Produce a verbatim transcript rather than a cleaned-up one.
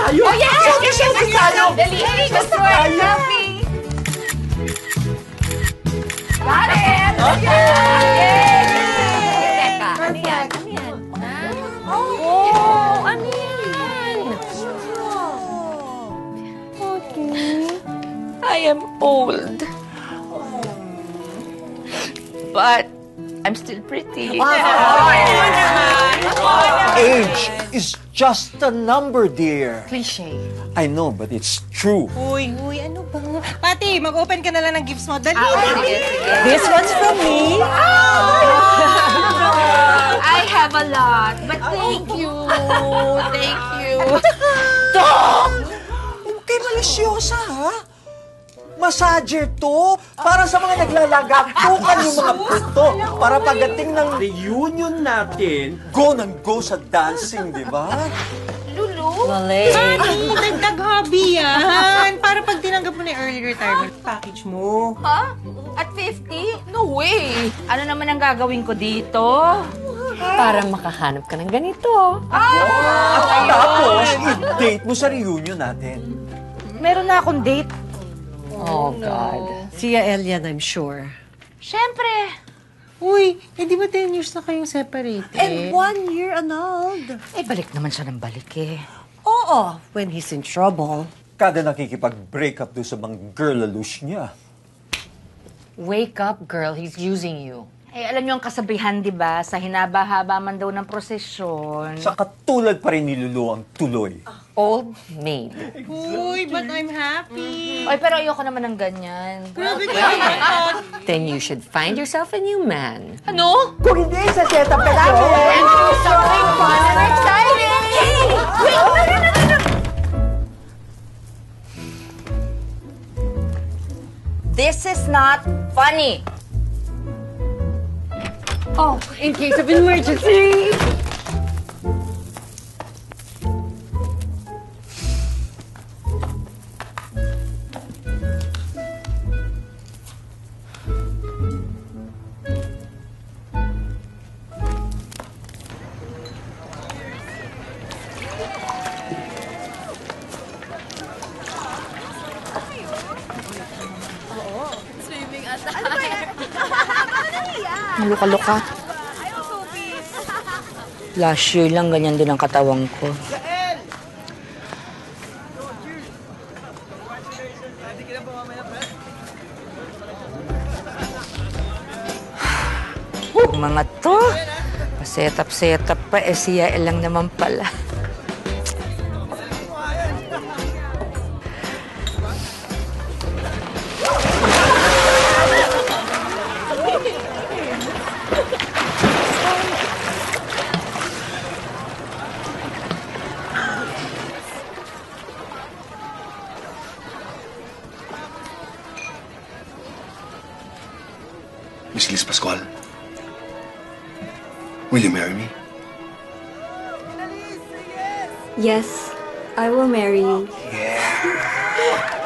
tayo! Oh, yes! Selfie, selfie tayo! Dali, let's do it! Selfie! Got it! Okay! Teka, ano yan? Ano yan? Oh, ano yan? Okay. I am old. But I'm still pretty. Age is just a number, dear. Cliche. I know, but it's true. Uy, uy, ano ba? Pati, mag-open ka na lang ng gifts mo. Dali, Ah, dali. sige, sige. This one's from me. I have a lot, but thank you. Thank you. Huwag kayo malisyosa, ha? Massager to para sa mga naglalagaktukan yung mga puto. Para pagdating ng reunion natin, go nang go sa dancing, di ba? Lulu? Honey, dagdag hobby yan. Para pag tinanggap mo na yung early retirement package mo. Ha? At fifty? No way! Ano naman ang gagawin ko dito? Para makahanap ka ng ganito. At tapos, i-date mo sa reunion natin. Meron na akong date. Oh, God. Sia Elian, I'm sure. Siyempre. Uy, eh di ba ten years na kayong separated? And one year annulled. Eh, balik naman siya ng balik eh. Oo, when he's in trouble. Kada nakikipag-break up doon sa mga girl-alush niya. Wake up, girl. He's using you. Eh, alam niyo ang kasabihan, di ba? Sa hinaba-haba man daw ng prosesyon. Sa katulad pa rin ni Lulu ang tuloy. Old maid. Uy, but I'm happy. Ay, pero ayoko naman ng ganyan. Grabe ka naman. Then you should find yourself a new man. Ano? Kung hindi, sa setup ka namin! Something fun and exciting! Hey! Wait! No, no, no, no, no! This is not funny. Oh, in case of emergency. Luka-luka. Last year lang, ganyan din ang katawang ko. Mga to, pasetap-setap pa, eh siya lang naman pala. Miss Liz Pascual, will you marry me? Yes, I will marry you. Yeah.